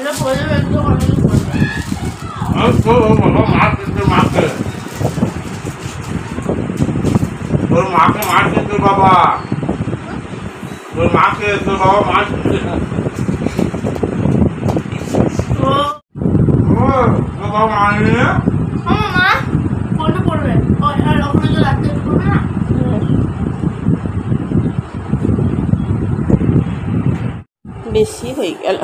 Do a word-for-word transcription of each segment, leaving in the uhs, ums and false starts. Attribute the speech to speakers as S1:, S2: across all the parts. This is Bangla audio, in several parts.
S1: তোর মাকে মারছে তোর বাবা, তোর মাকে তোর বাবা মারছে। তোর বাবা মারেনি না?
S2: বেশি হয়ে গেল।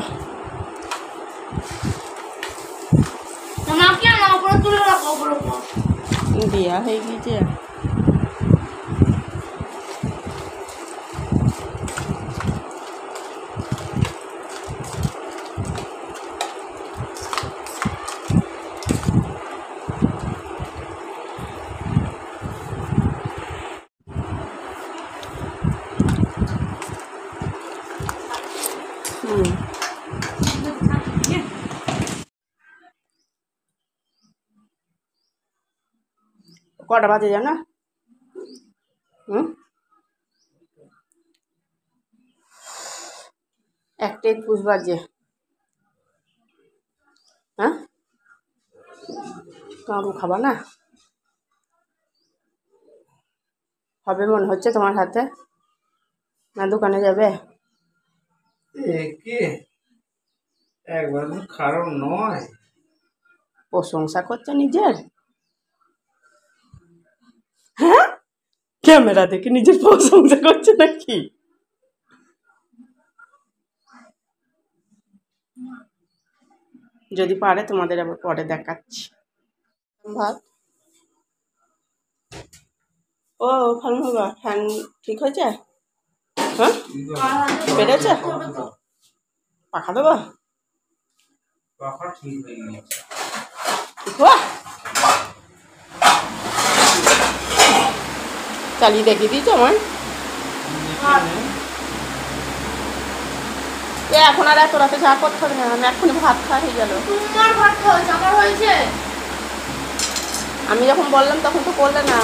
S2: বিয়া হয়ে গিয়েছে। হুম কটা বাজে জানা? হুম একটা একুশ বাজে। হ্যাঁ কারু খাবা না? হবে মনে হচ্ছে তোমার হাতে, না দোকানে যাবে?
S1: একবার খারাপ নয়।
S2: প্রশংসা করছে নিজের। হ্যাঁ ক্যামেরা দেখে নিজের প্রশংসা করছে নাকি? যদি পারে তোমাদের আবার পরে দেখাচ্ছি। ভাত ও ফালুন বাবা ফ্যান ঠিক হয়েছে? হ্যাঁ বেড়েছে? পাখা দেবো? চালিয়ে দেখিয়ে দিয়েছো আমার। এ এখন আর এত রাতে চা করতে হবে না, আমি এক্ষুনি ভাত খাওয়া হয়ে গেল।
S3: তোমার ভাত হয়েছে, আমার হয়েছে।
S2: আমি যখন বললাম তখন তো করলে না।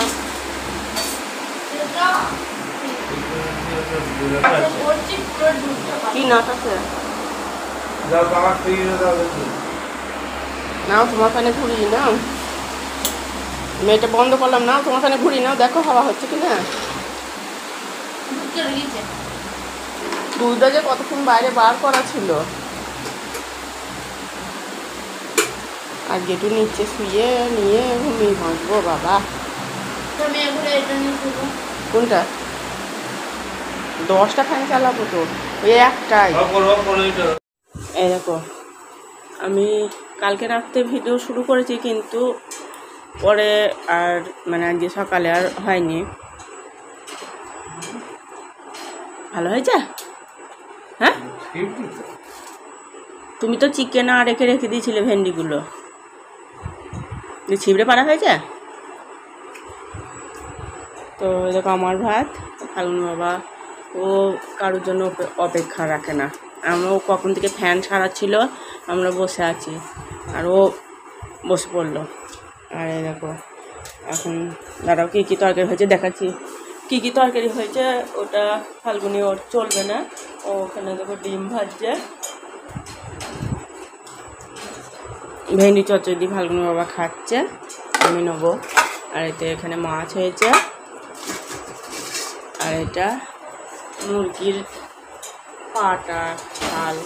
S2: কি নাট আছে? নাও তোমার ফ্যানে ঘুরি নাও, মেয়েটা বন্ধ করলাম নাও তোমার ফ্যানে ঘুরি নাও, দেখো হাওয়া হচ্ছে কি না। দুধটা যে কতক্ষণ বাইরে বার করা ছিল, আর যেটু নিচে শুয়ে নিয়ে ঘুমিয়ে ভাসবো বাবা। কোনটা? দশটা ফ্যান চালাবো তো, ওই একটাই। এই দেখো আমি কালকে রাত্রে ভিডিও শুরু করেছি, কিন্তু পরে আর মানে আজকে সকালে আর হয়নি। ভালো হয়েছে? হ্যাঁ তুমি তো চিকেন আর রেখে রেখে দিয়েছিলে ভেন্ডিগুলো, ছিবড়ে পাড়া হয়েছে। তো দেখো আমার ভাত, ফাল্গুন বাবা ও কারোর জন্য অপেক্ষা রাখে না। আমরাও কখন থেকে ফ্যান ছাড়াচ্ছিল, আমরা বসে আছি আর ও বসে পড়লো। আর এই দেখো এখন দাঁড়াও কী কী তরকারি হয়েছে দেখাচ্ছি। কী কী তরকারি হয়েছে ওটা ফাল্গুনি ওর চলবে না, ও ওখানে দেখো ডিম ভাজছে, ভেন্ডি চচ্চড়ি ফাল্গুনি বাবা খাচ্ছে, আমি নেবো। আর এতে এখানে মাছ হয়েছে, আর এটা মুরগির পাটা চাল,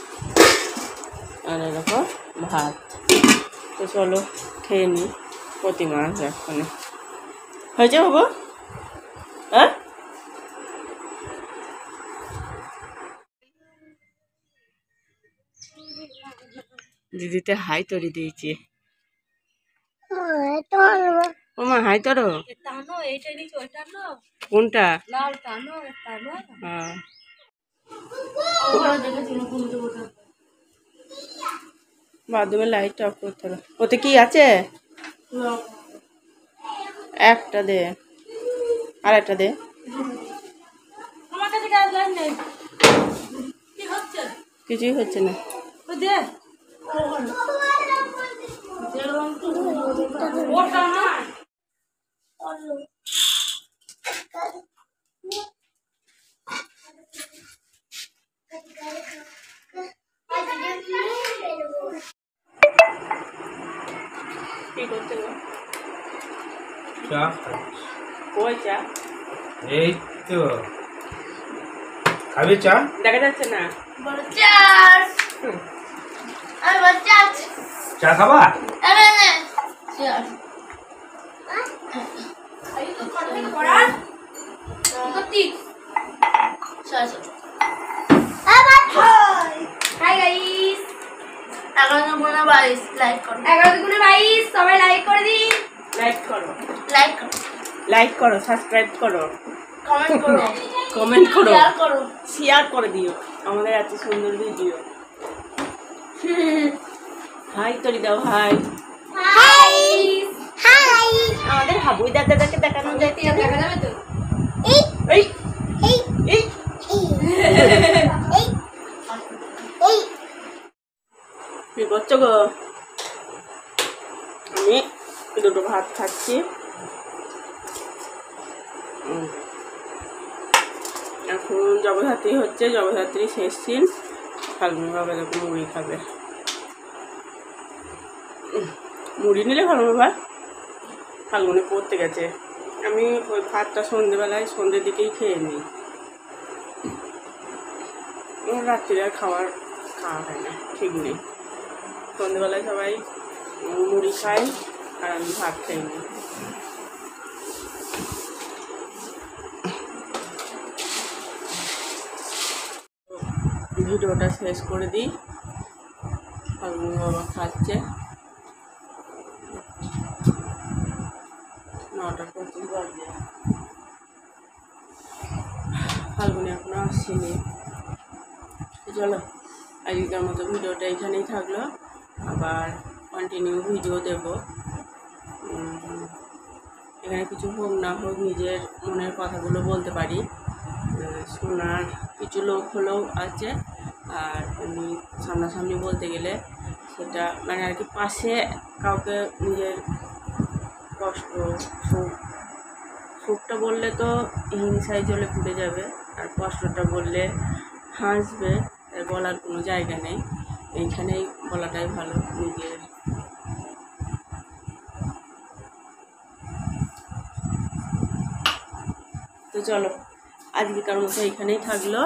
S2: আর এরকম ভাত। তো চলো খেয়ে নিই, প্রতি মাছ এক্ষণে হয়েছে বাবু। হ্যাঁ দিদিতে হাই তরি দিয়েছি। ও মা হাই তোরো কোনটা? হ্যাঁ বাথরুমের লাইটটা অফ করতে হবে। ওতে কি আছে? একটা দে, আর একটা দে। কিছুই হচ্ছে না।
S1: চা খাচ্ছি।
S2: কই চা?
S1: এই তো খাবি চা?
S2: দেখা যাচ্ছে না।
S3: বড় চার্জ আমি বড় চার্জ
S1: চা খাবা?
S3: আমি না চার্জ আই তো কথা থেকে পড়া করতি চার্জ আবার হাই হাই গাইস এগারো গুণে বাইশ লাইক করো এগারো গুণে বাইশ সবাই লাইক করে দিন
S2: লাইক করো,
S3: লাইক করো
S2: লাইক করো, সাবস্ক্রাইব করো,
S3: কমেন্ট করো
S2: কমেন্ট করো,
S3: শেয়ার করো
S2: শেয়ার করে দিও আমাদের এত সুন্দর ভিডিও। হাই তরি দাও, হাই।
S3: হাই হাই
S2: আমাদের হাবুই দাদাকে দেখানো যায়।
S3: দেখা যাবে তো
S2: এই এই
S3: এই
S2: এই
S3: এই এই
S2: কি করছো গো? আমি দুটো ভাত খাচ্ছি। উম, এখন জগদ্ধাত্রী হচ্ছে, জগদ্ধাত্রী শেষ দিন। ফাল্গুনি বাবা যখন মুড়ি খাবে, উম, মুড়ি নিলে ভালো বাবা। ফাল্গুনি পড়তে গেছে, আমি ওই ভাতটা সন্ধেবেলায় সন্ধ্যের দিকেই খেয়ে নিই। আমার রাত্রিরে আর খাওয়ার খাওয়া হয় না, ঠিক নেই। সন্ধেবেলায় সবাই মুড়ি খায় আর আমি ভাত খাই নিই। ভিডিওটা শেষ করে দিই। ফাল্গুনি বাবা খাচ্ছে, নটা পঁচিশ বাজে। ফাল্গুনি এখনো আসেনি। চলো আজকের মতো ভিডিওটা এখানেই থাকলো, আবার কন্টিনিউ ভিডিও দেব। উম, এখানে কিছু হোক না হোক নিজের মনের কথাগুলো বলতে পারি। আহ, শোনার কিছু লোক হলেও আছে, আর এমনি সামনাসামনি বলতে গেলে সেটা মানে আর কি পাশে কাউকে নিজের কষ্ট সুখ সুখটা বললে তো হিংসায় জ্বলে ফুটে যাবে, আর কষ্টটা বললে হাসবে, তাই বলার কোনো জায়গা নেই। এইখানেই বলাটাই ভালো নিজের। তো চলো আজকের মতো এইখানেই থাকলো।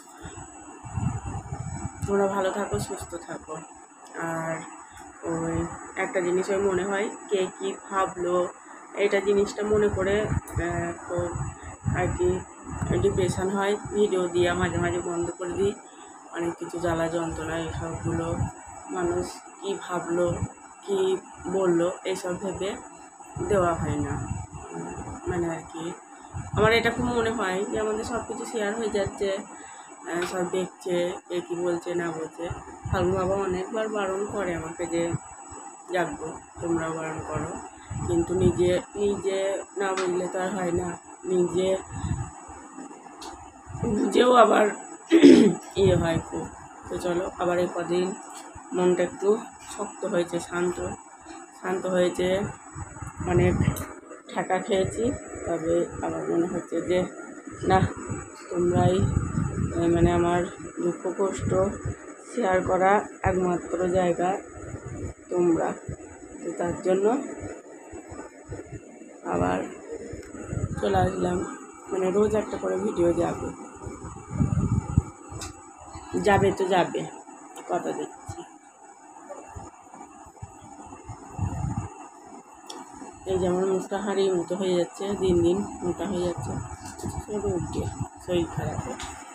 S2: তোমরা ভালো থাকো, সুস্থ থাকো। আর ওই একটা জিনিস ওই মনে হয় কে কী ভাবলো, এইটা জিনিসটা মনে করে আহ, তো আর কি ডিপ্রেশন হয়। ভিডিও দিয়া মাঝে মাঝে বন্ধ করে দিই। অনেক কিছু জ্বালা যন্ত্রণা এইসবগুলো মানুষ কী ভাবলো কী বললো এইসব ভেবে দেওয়া হয় না। উম, মানে আর কি আমার এটা খুব মনে হয় যে আমাদের সব কিছু শেয়ার হয়ে যাচ্ছে, আহ, সব দেখছে, কে কী বলছে না বলছে। ফাল্গুন বাবা অনেকবার বারণ করে আমাকে যে জাগবো, তোমরাও বারণ করো, কিন্তু নিজে নিজে না বললে তো আর হয় না। নিজে নিজেও আবার ইয়ে হয় খুব। তো চলো আবার এই কদিন মনটা একটু শক্ত হয়েছে, শান্ত শান্ত হয়েছে, অনেক ঠাকা খেয়েছি। তবে আমার মনে হচ্ছে যে না, তোমরাই আহ, মানে আমার দুঃখ কষ্ট শেয়ার করা একমাত্র জায়গা তোমরা। তো তার জন্য আবার চলে আসলাম, মানে রোজ একটা করে ভিডিও যাবে যাবে তো যাবে, কথা দিচ্ছি। এই যেমন মুখটা হাঁড়ির মতো হয়ে যাচ্ছে, দিন দিন মোটা হয়ে যাচ্ছে, শরীর খারাপ।